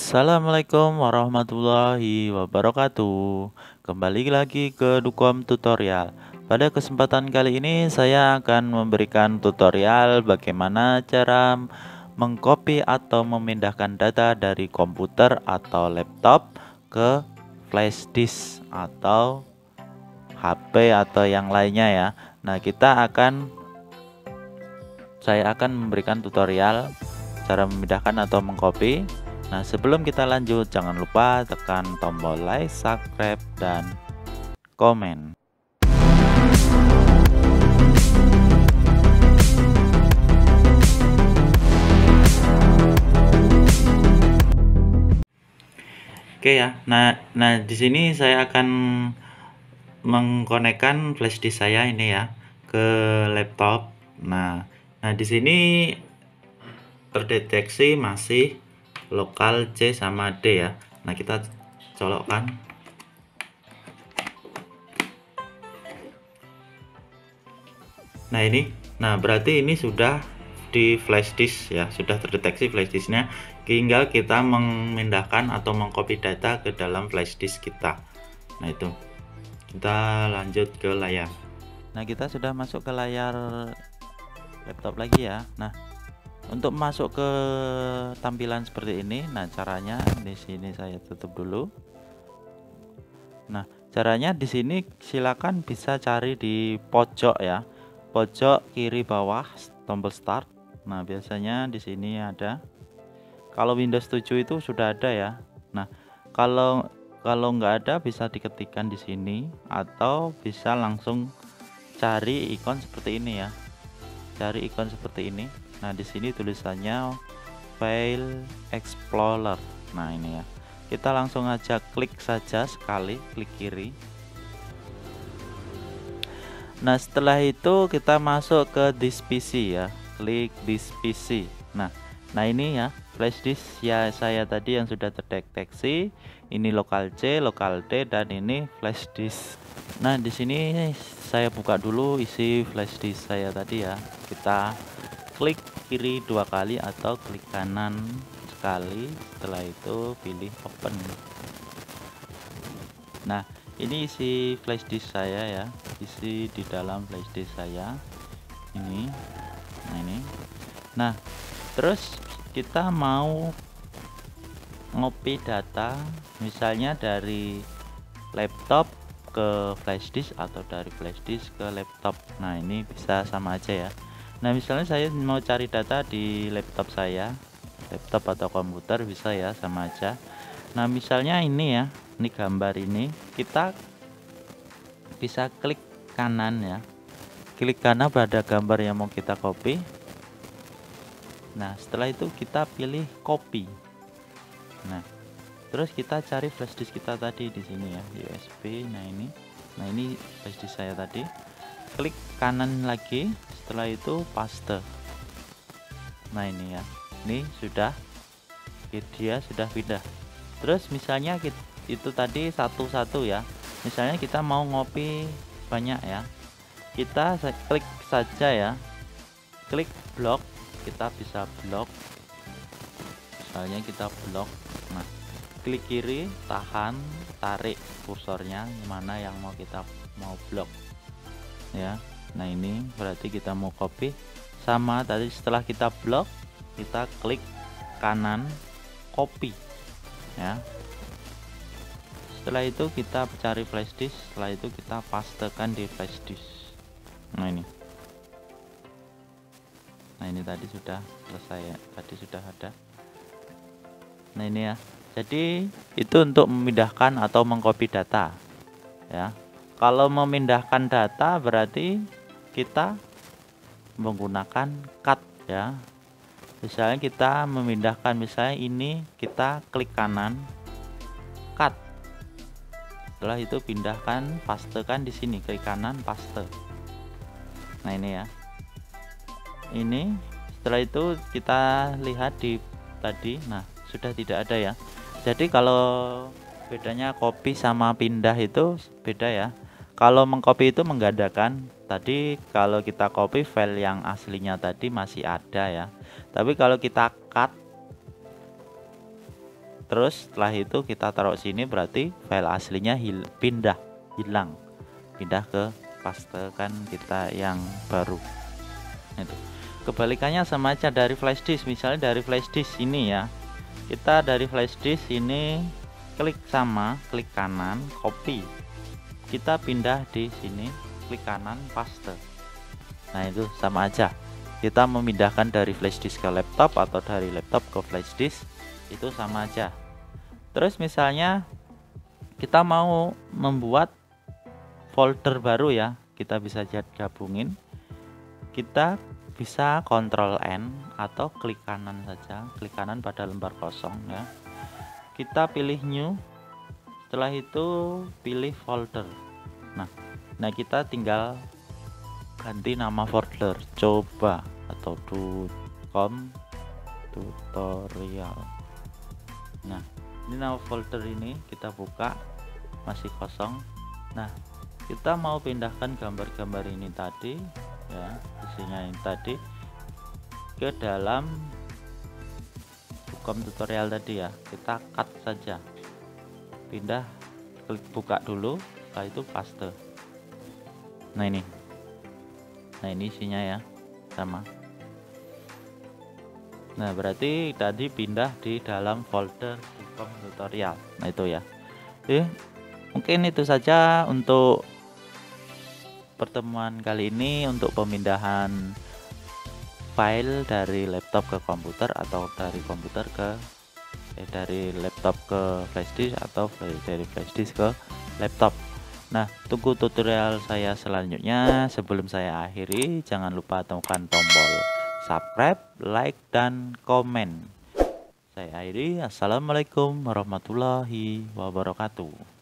Assalamualaikum warahmatullahi wabarakatuh. Kembali lagi ke Dukom Tutorial. Pada kesempatan kali ini saya akan memberikan tutorial bagaimana cara mengcopy atau memindahkan data dari komputer atau laptop ke flash disk atau HP atau yang lainnya ya. Nah, saya akan memberikan tutorial cara memindahkan atau mengcopy. Nah, sebelum kita lanjut, jangan lupa tekan tombol like, subscribe, dan komen. Oke ya. Nah di sini saya akan mengkonekkan flash disk saya ini ya ke laptop. Nah di sini terdeteksi masih lokal C sama D ya. Nah, kita colokkan. Nah, berarti ini sudah di flash disk ya, sudah terdeteksi flash disknya. Tinggal kita memindahkan atau mengcopy data ke dalam flash disk kita. Nah, itu. Kita lanjut ke layar. Nah, kita sudah masuk ke layar laptop lagi ya. Nah, untuk masuk ke tampilan seperti ini, nah caranya di sini saya tutup dulu. Nah, caranya di sini silakan bisa cari di pojok ya, pojok kiri bawah tombol start. Nah, biasanya di sini ada. Kalau Windows 7 itu sudah ada ya. Nah, kalau nggak ada bisa diketikkan di sini atau bisa langsung cari ikon seperti ini ya. Cari ikon seperti ini. Nah, di sini tulisannya File Explorer. Nah, ini ya. Kita langsung aja klik saja sekali, klik kiri. Nah, setelah itu kita masuk ke disk PC ya. Klik disk PC. Nah, ini ya, flash disk ya saya tadi yang sudah terdeteksi. Ini lokal C, lokal D, dan ini flash disk. Nah, di sini saya buka dulu isi flash disk saya tadi ya. Kita klik kiri 2 kali atau klik kanan sekali. Setelah itu pilih open. Nah, ini isi flash disk saya ya, isi di dalam flash disk saya ini. Nah, terus kita mau ngopi data misalnya dari laptop ke flash disk atau dari flash disk ke laptop. Nah, ini bisa sama aja ya. Nah, misalnya saya mau cari data di laptop saya, laptop atau komputer bisa ya, sama aja. Nah, misalnya ini ya, ini gambar ini, kita bisa klik kanan ya, klik kanan pada gambar yang mau kita copy. Nah, setelah itu kita pilih copy. Nah, terus kita cari flash disk kita tadi di sini ya, USB. Nah, ini flash disk saya tadi. Klik kanan lagi, setelah itu paste. Nah, ini ya, ini sudah, dia sudah pindah. Terus misalnya itu tadi satu-satu ya, misalnya kita mau ngopi banyak ya, kita klik saja ya, klik blok. Kita bisa blok, misalnya kita blok. Nah, klik kiri, tahan, tarik kursornya mana yang kita mau blok ya. Nah, ini berarti kita mau copy. Sama tadi, setelah kita blok kita klik kanan, copy ya. Setelah itu kita cari flash disk, setelah itu kita pastekan di flash disk. Nah, ini tadi sudah selesai ya, tadi sudah ada. Nah, ini ya, jadi itu untuk memindahkan atau mengcopy data ya. Kalau memindahkan data berarti kita menggunakan cut ya. Misalnya kita memindahkan, misalnya ini kita klik kanan, cut. Setelah itu pindahkan, pastekan di sini, klik kanan, paste. Nah, ini ya. Ini setelah itu kita lihat di tadi, nah sudah tidak ada ya. Jadi kalau bedanya copy sama pindah itu beda ya. Kalau mengcopy itu menggandakan. Tadi kalau kita copy file yang aslinya tadi masih ada ya. Tapi kalau kita cut, Terus setelah itu kita taruh sini, berarti file aslinya hilang, pindah ke pastekan kita yang baru. Itu kebalikannya sama aja dari flash disk. Misalnya dari flash disk ini ya, kita dari flash disk ini klik kanan copy, kita pindah di sini, klik kanan paste. Nah itu sama aja, kita memindahkan dari flash disk ke laptop atau dari laptop ke flash disk, itu sama aja. Terus misalnya kita mau membuat folder baru ya, kita bisa gabungin, kita bisa Ctrl N atau klik kanan saja, klik kanan pada lembar kosong ya, kita pilih new, setelah itu pilih folder. Nah kita tinggal ganti nama folder, coba atau com tutorial. Nah ini nama folder, ini kita buka, masih kosong. Nah kita mau pindahkan gambar-gambar ini tadi ya, isinya ini tadi ke dalam com tutorial tadi ya, kita cut saja, pindah, klik buka dulu, setelah itu paste. Nah ini isinya ya sama. Nah berarti tadi pindah di dalam folder com tutorial. Nah itu ya. Mungkin itu saja untuk pertemuan kali ini, untuk pemindahan file dari laptop ke komputer atau dari komputer ke dari laptop ke flash disk atau dari flash disk ke laptop. Nah tunggu tutorial saya selanjutnya. Sebelum saya akhiri, jangan lupa temukan tombol subscribe, like, dan komen. Saya akhiri, assalamualaikum warahmatullahi wabarakatuh.